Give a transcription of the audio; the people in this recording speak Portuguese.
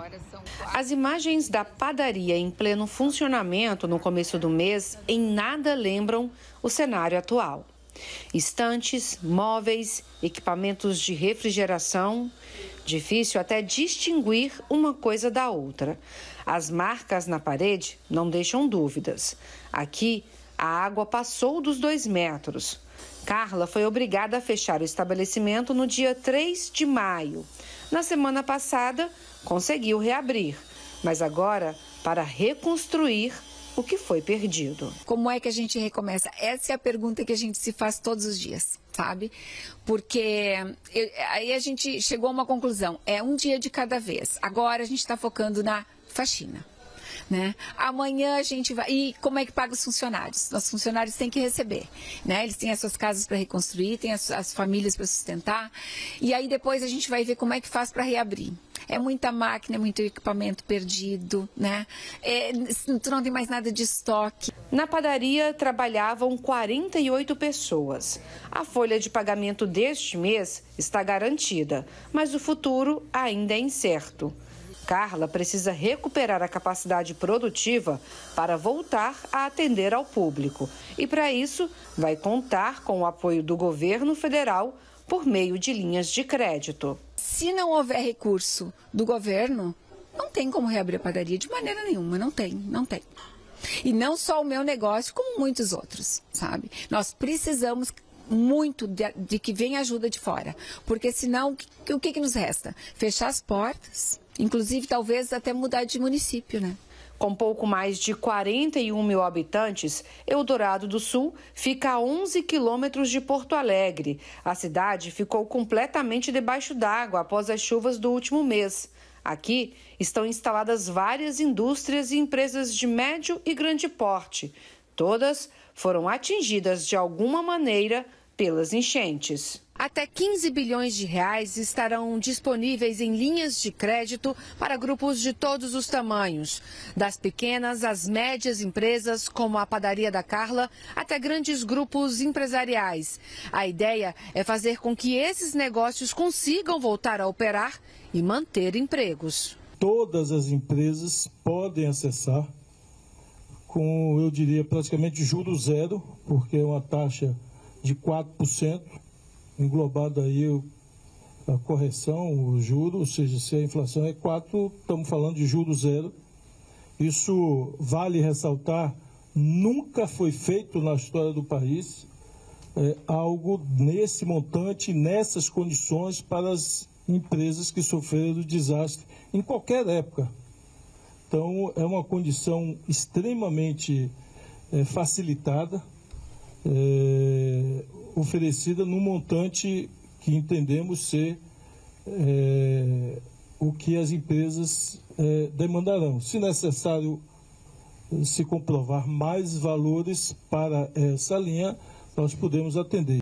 As imagens da padaria em pleno funcionamento no começo do mês em nada lembram o cenário atual. Estantes, móveis, equipamentos de refrigeração. Difícil até distinguir uma coisa da outra. As marcas na parede não deixam dúvidas. Aqui, a água passou dos 2 metros. Carla foi obrigada a fechar o estabelecimento no dia 3 de maio. Na semana passada, conseguiu reabrir, mas agora para reconstruir o que foi perdido. Como é que a gente recomeça? Essa é a pergunta que a gente se faz todos os dias, sabe? Porque aí a gente chegou a uma conclusão, é um dia de cada vez. Agora a gente está focando na faxina. Né? Amanhã a gente vai... E como é que paga os funcionários? Os funcionários têm que receber, né? Eles têm as suas casas para reconstruir, têm as famílias para sustentar. E aí depois a gente vai ver como é que faz para reabrir. É muita máquina, é muito equipamento perdido, né? Tu não tem mais nada de estoque. Na padaria trabalhavam 48 pessoas. A folha de pagamento deste mês está garantida, mas o futuro ainda é incerto. Carla precisa recuperar a capacidade produtiva para voltar a atender ao público. E, para isso, vai contar com o apoio do governo federal por meio de linhas de crédito. Se não houver recurso do governo, não tem como reabrir a padaria de maneira nenhuma, não tem. E não só o meu negócio, como muitos outros, sabe? Nós precisamos muito de que venha ajuda de fora, porque senão o que nos resta? Fechar as portas, inclusive talvez até mudar de município, né? Com pouco mais de 41 mil habitantes, Eldorado do Sul fica a 11 quilômetros de Porto Alegre. A cidade ficou completamente debaixo d'água após as chuvas do último mês. Aqui estão instaladas várias indústrias e empresas de médio e grande porte. Todas foram atingidas de alguma maneira pelas enchentes. Até 15 bilhões de reais estarão disponíveis em linhas de crédito para grupos de todos os tamanhos, das pequenas às médias empresas, como a padaria da Carla, até grandes grupos empresariais. A ideia é fazer com que esses negócios consigam voltar a operar e manter empregos. Todas as empresas podem acessar com, eu diria, praticamente juros zero, porque é uma taxa de 4%, englobado aí a correção, o juro, ou seja, se a inflação é 4%, estamos falando de juros zero. Isso vale ressaltar, nunca foi feito na história do país algo nesse montante, nessas condições para as empresas que sofreram do desastre em qualquer época. Então, é uma condição extremamente facilitada, oferecida num montante que entendemos ser o que as empresas demandarão. Se necessário se comprovar mais valores para essa linha, nós podemos atender.